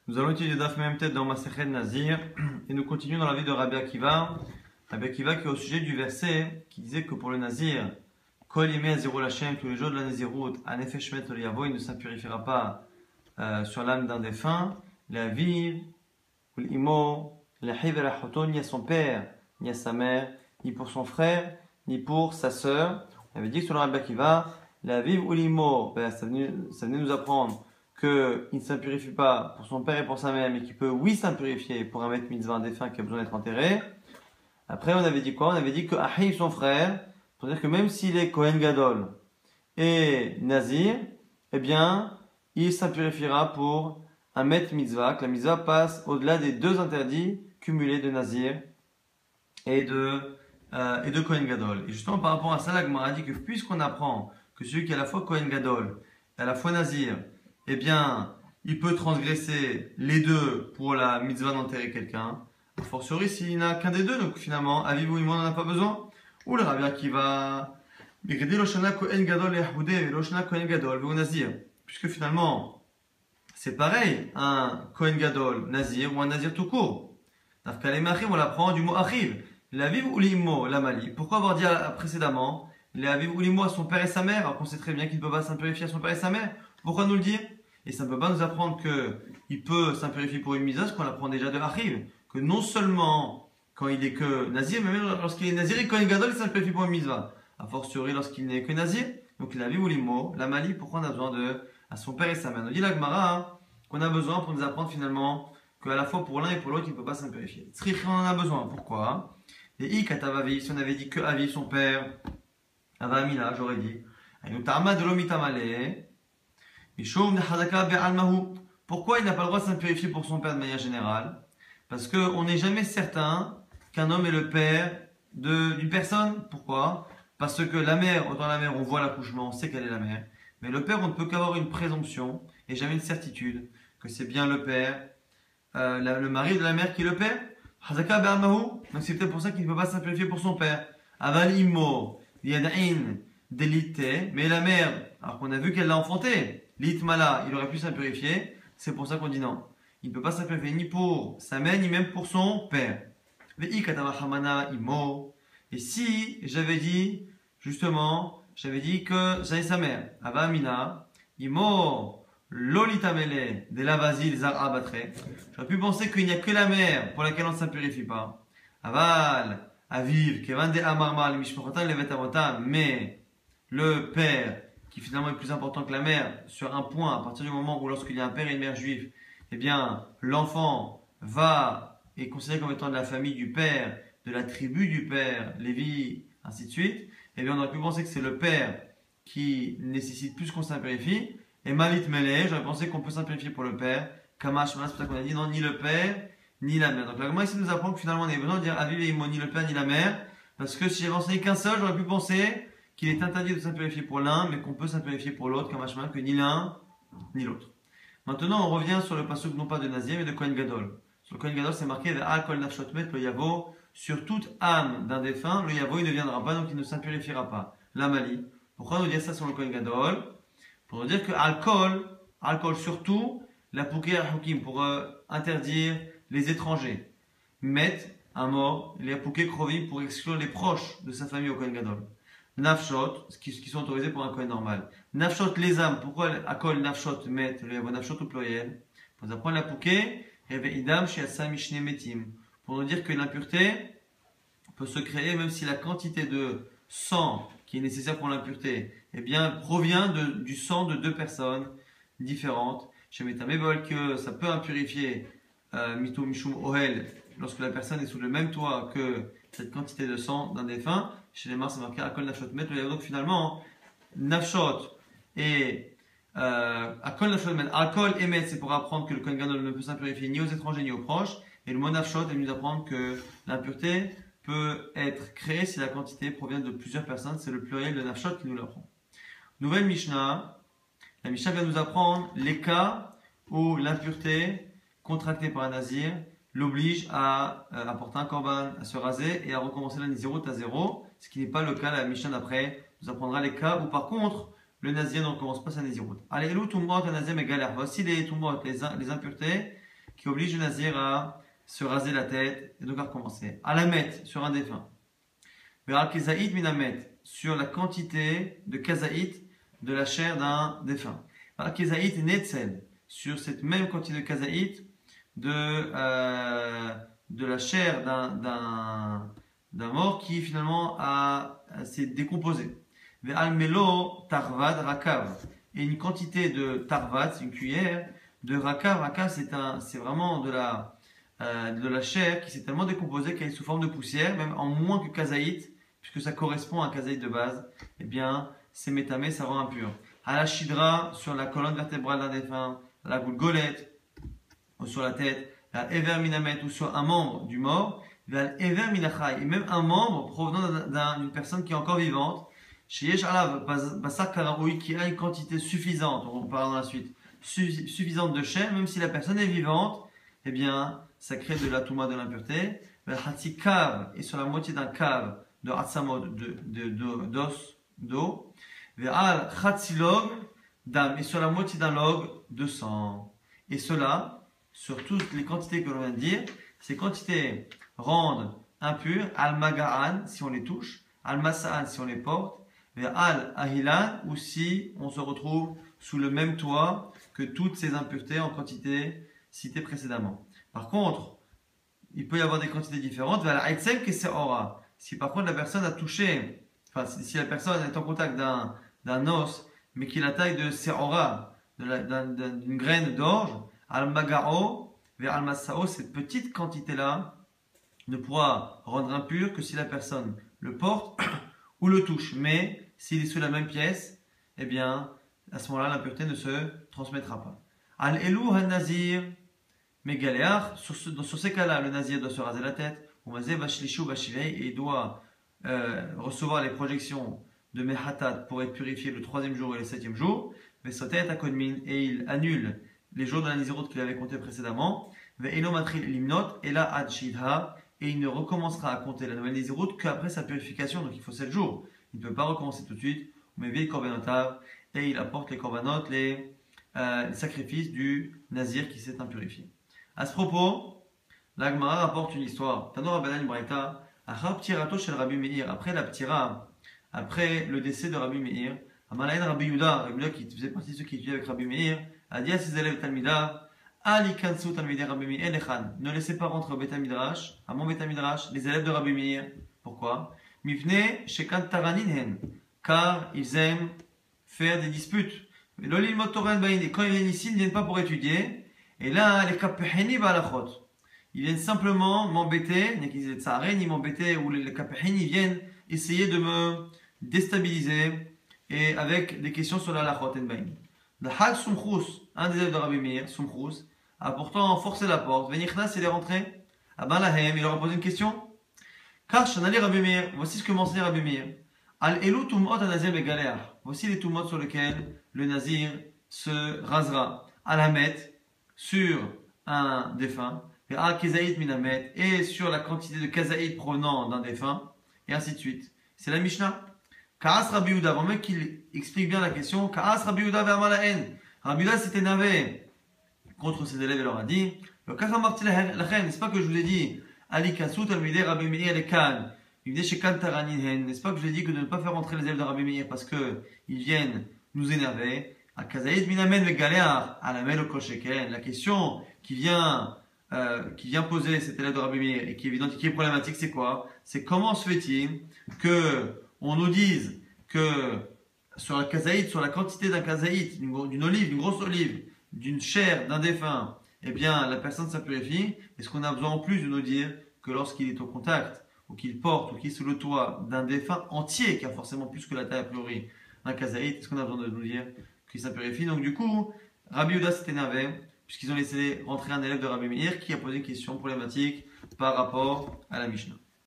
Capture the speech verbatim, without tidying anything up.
Nous allons étudier Daf Mem Tet dans Masechet Nazir et nous continuons dans la vie de Rabbi Akiva. Rabbi Akiva qui est au sujet du verset qui disait que pour le Nazir, Kol Yemei Azirul Hashem, tous les jours de la Nazirout, Anefesh Met Lo Yavo, il ne s'impurifiera pas euh, sur l'âme d'un défunt, la vive, ou l'imo, la hiv et la choton, ni à son père, ni à sa mère, ni pour son frère, ni pour sa sœur. On avait dit que sur le Rabbi Akiva, la vive ou l'imo, ben, ça, venait, ça venait nous apprendre qu'il ne s'impurifie pas pour son père et pour sa mère, mais qu'il peut, oui, s'impurifier pour un maître mitzvah, un défunt qui a besoin d'être enterré. Après, on avait dit quoi? On avait dit que Ahiv, son frère, pour dire que même s'il est Kohen Gadol et Nazir, eh bien, il s'impurifiera pour un maître mitzvah, que la mitzvah passe au-delà des deux interdits cumulés de Nazir et de, euh, et de Kohen Gadol. Et justement, par rapport à ça, la Gemara a dit que puisqu'on apprend que celui qui est à la fois Kohen Gadol et à la fois Nazir, eh bien, il peut transgresser les deux pour la mitzvah d'enterrer quelqu'un. A fortiori, s'il n'a qu'un des deux, donc finalement, Aviv ou Imo n'en a pas besoin. Ou le Rabbi Akiva, puisque finalement, c'est pareil, un Kohen Gadol, Nazir ou un Nazir tout court. On l'apprend du mot Achiv. L'Aviv ou l'Imo, la Mali. Pourquoi avoir dit précédemment l'Aviv ou l'Imo à son père et sa mère, alors qu'on sait très bien qu'il ne peut pas s'impurifier à son père et sa mère? Pourquoi nous le dire? Et ça ne peut pas nous apprendre qu'il peut s'impurifier pour une mitzvah, ce qu'on apprend déjà de Achiv. Que non seulement quand il est que Nazir, mais même lorsqu'il est Nazir et Kohen Gadol, il s'impurifie pour une mitzvah. A fortiori lorsqu'il n'est que Nazir. Donc la vie ou l'imo, la Mali, pourquoi on a besoin de à son père et sa mère? On dit la Gemara hein, qu'on a besoin pour nous apprendre finalement qu'à la fois pour l'un et pour l'autre, il ne peut pas s'impurifier. Tzrich, on en a besoin. Pourquoi? Et I katavavi, si on avait dit que Aviv, son père, Avamila, j'aurais dit. Ayutama de l'omitamale. Pourquoi il n'a pas le droit de s'impurifier pour son père de manière générale? Parce qu'on n'est jamais certain qu'un homme est le père d'une personne. Pourquoi? Parce que la mère, autant la mère, on voit l'accouchement, on sait qu'elle est la mère. Mais le père, on ne peut qu'avoir une présomption et jamais une certitude que c'est bien le père, euh, la, le mari de la mère qui est le père. Donc c'est peut-être pour ça qu'il ne peut pas s'impurifier pour son père. Aval immo, yad'in, délité. Mais la mère, alors qu'on a vu qu'elle l'a enfanté, l'itmala, il aurait pu s'impurifier. C'est pour ça qu'on dit non. Il ne peut pas s'impurifier ni pour sa mère, ni même pour son père. Et si j'avais dit, justement, j'avais dit que j'avais sa mère, Ava Amina, Imo, Lolitamele, de la Vasil, Zar Abatre, j'aurais pu penser qu'il n'y a que la mère pour laquelle on ne s'impurifie pas. Aval, Aviv, Kevan de Amarmal, Mishpochotan, Levet Avotam, mais le père, qui finalement est plus important que la mère, sur un point, à partir du moment où lorsqu'il y a un père et une mère juifs, eh bien, l'enfant va, est considéré comme étant de la famille du père, de la tribu du père, Lévi, ainsi de suite. Eh bien, on aurait pu penser que c'est le père qui nécessite plus qu'on s'impurifie. Et Malit Mele, j'aurais pensé qu'on peut s'impurifier pour le père. Kamash, c'est pour ça qu'on a dit non, ni le père, ni la mère. Donc, la Gemara ici nous apprend que finalement, on a besoin de dire Aviv et Imo, ni le père, ni la mère. Parce que si j'avais enseigné qu'un seul, j'aurais pu penser qu'il est interdit de s'impurifier pour l'un, mais qu'on peut s'impurifier pour l'autre, Kamash, que ni l'un, ni l'autre. Maintenant, on revient sur le pasuk non pas de Nazir, mais de Kohen Gadol. Sur le Kohen Gadol, c'est marqué Ve'al kol nafshot met lo yavo. Sur toute âme d'un défunt, le yavo, il ne viendra pas, donc il ne s'impurifiera pas. La Mali. Pourquoi nous dire ça sur le Kohen Gadol? Pour nous dire que alcool, alcool surtout, la pouké al-hukim, pour euh, interdire les étrangers. Met, un mort, les pouké krovim, pour exclure les proches de sa famille au Kohen Gadol. Nafshot, ce qui, ce qui sont autorisés pour un Kohen normal. Nafshot, les âmes. Pourquoi Akol Nafshot met le yavo Nafshot au pluriel? Pour nous apprendre la pouké, idam shiatsa mishne metim. Pour nous dire que l'impureté peut se créer même si la quantité de sang qui est nécessaire pour l'impureté, eh bien, provient de, du sang de deux personnes différentes. Chez Metamebol, que ça peut impurifier euh, Mito Mishum Ohel lorsque la personne est sous le même toit que cette quantité de sang d'un défunt. Chez les Mars, c'est marqué Akol Nafshot Met. Donc finalement, Nafshot et euh, Akol Nafshot Met, Alcool et Met, c'est pour apprendre que le Kohen Gadol ne peut s'impurifier ni aux étrangers ni aux proches. Et le mot Nafshot est venu nous apprendre que l'impureté peut être créée si la quantité provient de plusieurs personnes. C'est le pluriel de Nafshot qui nous l'apprend. Nouvelle Mishnah. La Mishnah vient nous apprendre les cas où l'impureté contractée par un nazir l'oblige à euh, apporter un korban, à se raser et à recommencer la naziroute à zéro. Ce qui n'est pas le cas. La Mishnah d'après nous apprendra les cas où par contre le nazir ne recommence pas sa naziroute. Allez, où tout le monde, un nazir mais galère. Voici les tout le monde, les, les impuretés qui oblige le nazir à se raser la tête et donc à recommencer. À la mettre sur un défunt. Ve'al kezaït minamet, sur la quantité de kazaït de la chair d'un défunt. Ve'al kezaït netzel, sur cette même quantité de kazaït de, euh, de la chair d'un d'un mort qui finalement a, s'est décomposé. Ve'al melo tarvad rakav, et une quantité de tarvad, c'est une cuillère, de rakav. Rakav, c'est un, c'est vraiment de la, euh, de la chair qui s'est tellement décomposée qu'elle est sous forme de poussière, même en moins que kazaït, puisque ça correspond à un kazaït de base. Eh bien, c'est métamé, ça rend impur. À la shidra, sur la colonne vertébrale d'un défunt, la goulgolette, ou sur la tête, la ever minamet, ou sur un membre du mort, ever minachai, et même un membre provenant d'une personne qui est encore vivante, chez Yesh Alav Basar Karaoui, qui a une quantité suffisante, on parlera dans la suite, suffisante de chair, même si la personne est vivante, eh bien, ça crée de la touma, de l'impureté. Hatsi kav, et sur la moitié d'un cave de hatsamod, de d'os, d'eau. Ve'al hatsi log dam, et sur la moitié d'un log de sang. Et cela, sur toutes les quantités que l'on vient de dire, ces quantités rendent impures, al magaan, si on les touche, al masaan, si on les porte, al ahilan, ou si on se retrouve sous le même toit que toutes ces impuretés en quantité citées précédemment. Par contre, il peut y avoir des quantités différentes. Si par contre la personne a touché, enfin si la personne est en contact d'un d'un os, mais qui a la taille de se'ora, d'une graine d'orge, al magao vers al masao, cette petite quantité-là ne pourra rendre impur que si la personne le porte ou le touche. Mais s'il est sous la même pièce, eh bien, à ce moment-là, l'impureté ne se transmettra pas. Al-Elou al-Nazir, Megaléar, sur, ce, sur ces cas-là, le Nazir doit se raser la tête, et il doit euh, recevoir les projections de Mehatat pour être purifié le troisième jour et le septième jour, et il annule les jours de la Nazirut qu'il avait compté précédemment, et là, et il ne recommencera à compter la nouvelle Nazirut qu'après sa purification, donc il faut sept jours. Il ne peut pas recommencer tout de suite, mais vit corbanotav, et il apporte les corbanotes, les, euh, les sacrifices du Nazir qui s'est impurifié. À ce propos, la Gemara rapporte une histoire. Tanor Rabbanan Braïta, après la ptira, après le décès de Rabbi Meir, Amalaïn Rabbi Yuda, Rabbi Yuda qui faisait partie de ceux qui étudiaient avec Rabbi Meir, a dit à ses élèves Talmida, Ali Kansu Talmidei Rabbi Meir Elechan, ne laissez pas rentrer au Beth Midrash, à mon Beth Midrash, les élèves de Rabbi Meir. Pourquoi? Mifne Shekan Taranin, car ils aiment faire des disputes. L'Olil Motoran Bain, quand ils viennent ici, ils ne viennent pas pour étudier. Et là, les Kapeheni Balachot, ils viennent simplement m'embêter, ni m'embêter, ou les Kapeheni viennent essayer de me déstabiliser et avec des questions sur la Lachot en Bain. Le Hag Sumchus, un des élèves de Rabbi Meir, Sumchus, a pourtant forcé la porte. Venichnas, il est rentré. Aban Lahem, il leur a posé une question. Car Shanali Rabbi Meir, voici ce que m'enseigne Rabbi Meir. Al Elu Tumot Nazir Begaler. Voici les Tumot sur lesquels le Nazir se rasera. Al Hamet, sur un défunt. Et Al Kezaït Minamet, et sur la quantité de Kazaït provenant d'un défunt. Et ainsi de suite. C'est la Mishnah. Kaas Rabbi Yehuda, avant même qu'il explique bien la question. Kaas Rabbi Yehuda vers Malahen. Rabbi Yehuda s'était énervé contre ses élèves et leur a dit, n'est-ce pas que je vous ai dit, Ali Kasut Talmidei Rabbi Meir Lekan, n'est-ce pas que je vous ai dit que de ne pas faire rentrer les élèves de Rabbi Meir parce que ils viennent nous énerver. À Kazaït Minamen Megaléar, à la Mel Kosheken, la question qui vient, euh, qui vient poser cet élève de Rabbi Meir et qui est évidente, qui est problématique, c'est quoi? C'est comment se fait-il que on nous dise que sur la Kazaït, sur la quantité d'un Kazaït, d'une olive, d'une grosse olive, d'une chair d'un défunt, eh bien la personne s'impurifie. Est-ce qu'on a besoin en plus de nous dire que lorsqu'il est au contact, ou qu'il porte, ou qu'il est sous le toit d'un défunt entier, qui a forcément plus que la taille a priori d'un Kazaït, est-ce qu'on a besoin de nous dire qu'il s'impurifie? Donc du coup, Rabbi Yehuda s'est énervé, puisqu'ils ont laissé rentrer un élève de Rabbi Meir qui a posé une question problématique par rapport à la Mishnah.